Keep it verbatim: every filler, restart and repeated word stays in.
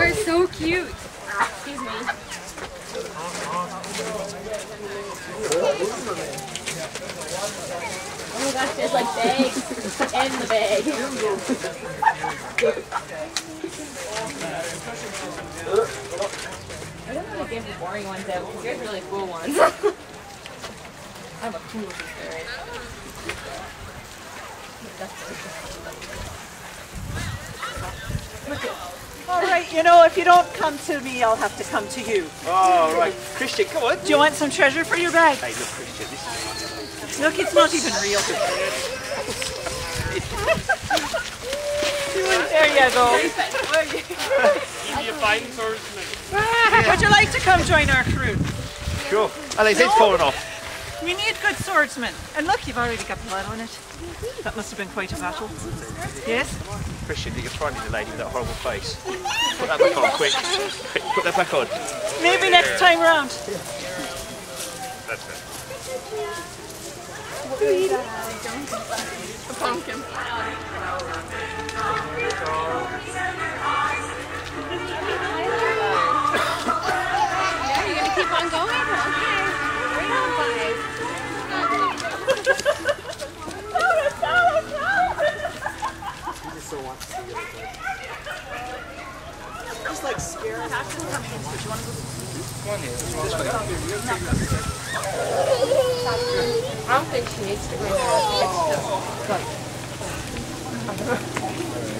You're so cute. Excuse me. Oh my gosh, there's like bags in the bag. I don't want to give the boring ones out because there's really cool ones. I'm a cool sister. All right, you know, if you don't come to me, I'll have to come to you. Oh, right. Christian, come on. Do you want some treasure for your bag? Hey, look, Christian, this is... Look, it's not even real. There you go. Give me a fine swordsman. Would you like to come join our crew? Sure. Oh, his head's fallen off. We need good swordsmen. And look, you've already got blood on it. That must have been quite a battle. Yes? Christian, you're finding the lady with that horrible face. Put that back on, quick. Quick, put that back on. Maybe next time round. That's it. A pumpkin. Yeah, you're gonna keep on going? Okay. Right on, guys. Just like scaring pumpkins. Would you want to go? I don't think she needs to go there. I think it's just good.